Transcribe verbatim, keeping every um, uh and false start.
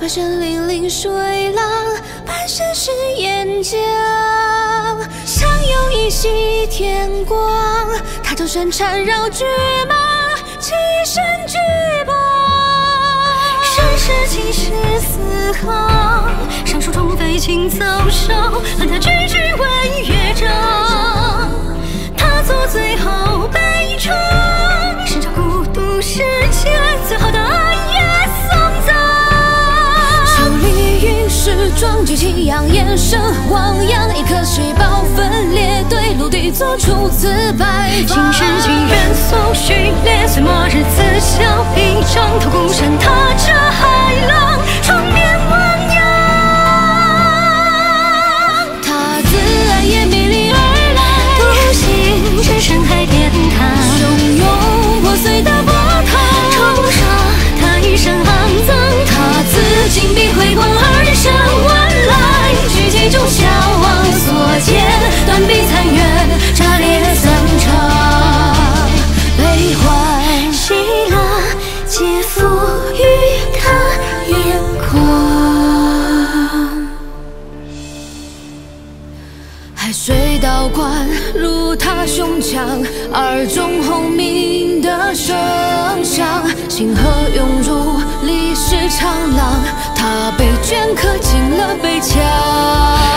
化身粼粼水浪，半生是岩浆。相拥依稀天光，他舟身缠绕巨蟒，起身巨蟒。身世青石四行，上书中飞禽走兽，恨他句句问乐章。他作最后悲怆，深照孤独世间最后的夜送葬。手里云石装举起扬眼神汪洋，一颗细胞分裂，对陆地做出自白发。新世纪元素序列，随末日自笑一张，透孤山踏着海浪，闯遍汪洋。他自暗夜迷离而来，独行至深海殿堂，汹涌破碎的波涛，冲刷他一生肮脏。他自金碧辉煌而生万籁，巨迹中消亡所见，断臂残垣，炸裂三场，悲欢喜乐皆付于他眼眶。海水倒灌入他胸腔，耳中轰鸣的声响，星河涌入历史长廊，他被镌刻进了碑墙。